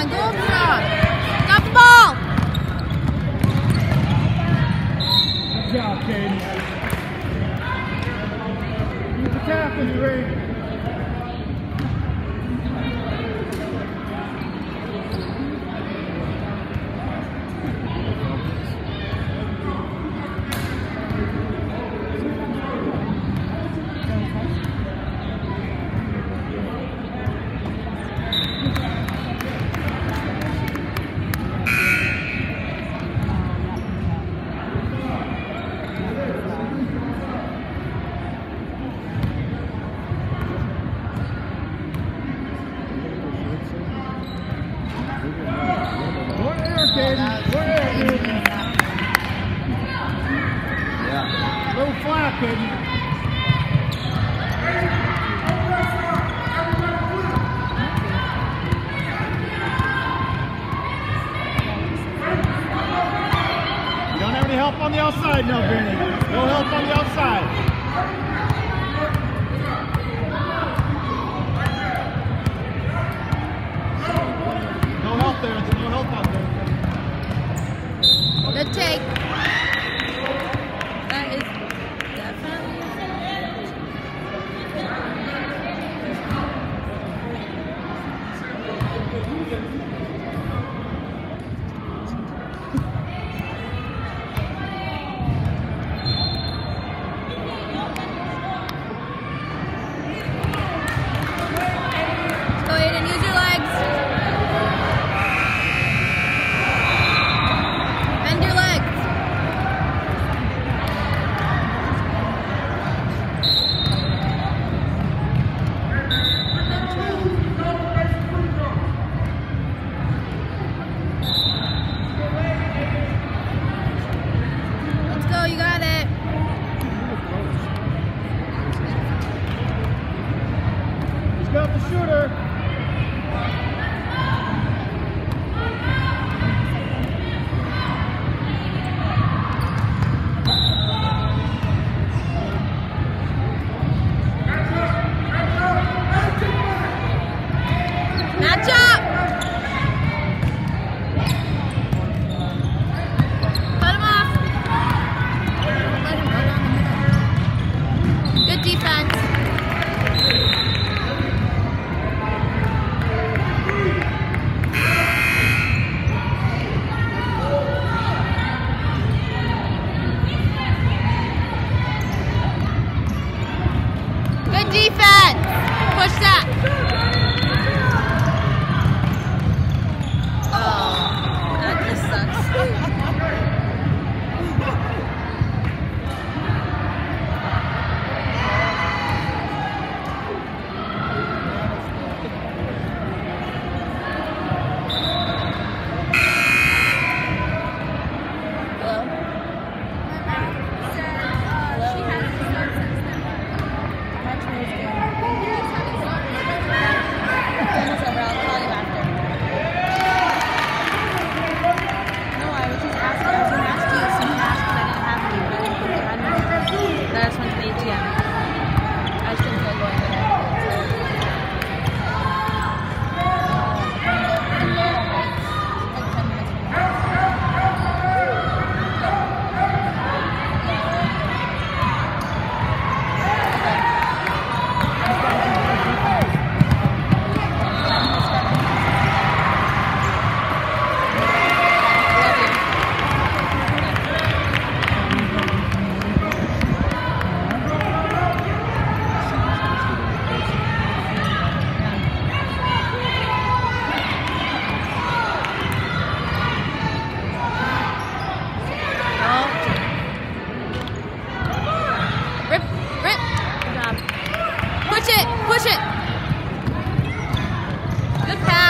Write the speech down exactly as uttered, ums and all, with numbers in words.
on, Goldstrong. Got the ball. Good job, Katie. Use the tap when you're ready. Yeah. A little flat, Katie. You don't have any help on the outside, no, Vinny. No help on the outside. No help there. It's no help out there. Good take. That is definitely Let's go ahead and use your legs. Bend your legs. Let's go, you got it. He's got the shooter. Match up. Cut him off. Let him run down the middle. Good defense. Good defense. Push that. Oh, that just sucks. Rip, rip. Good job. Push it, push it. Good pass.